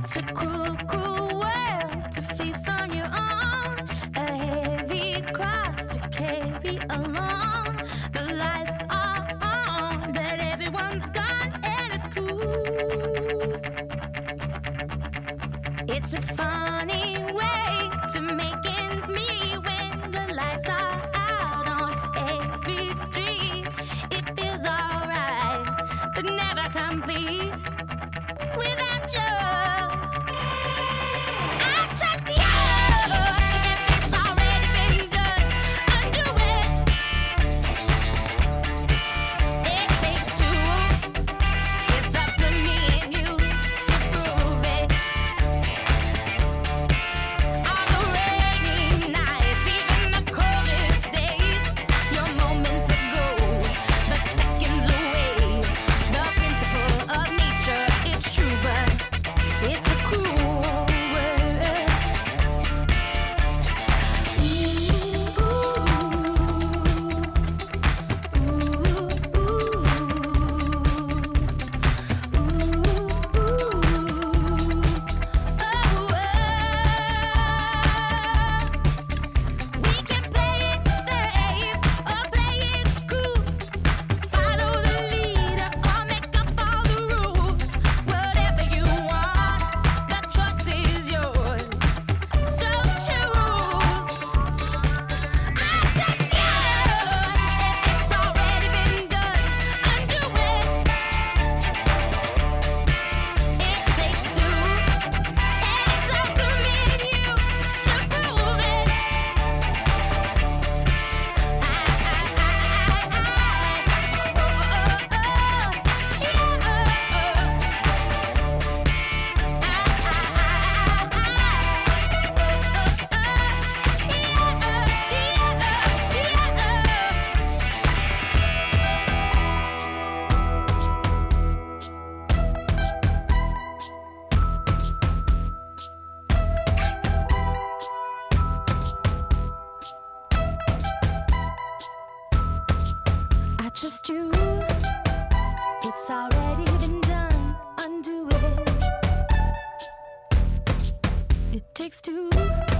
It's a cruel, cruel world to face on your own. A heavy cross to carry along. The lights are on, but everyone's gone, and it's cruel. It's a funny way to make ends meet when the lights are out on every street. It feels alright, but never complete without you. I trust you. If it's already been done, undo it. It takes two. It's up to me and you to prove it. On the rainy nights, even the coldest days, your moments are gold, but seconds away. The principle of nature, it's true, but it's a cruel world. We can play it safe or play it cool. Follow the leader or make up all the rules. Whatever you want, the choice is yours. So choose. I trust you. If it's already been done, undo it. It takes two, and it's up to me and you to prove it. I trust you. It's already been done. Undo it. It takes two.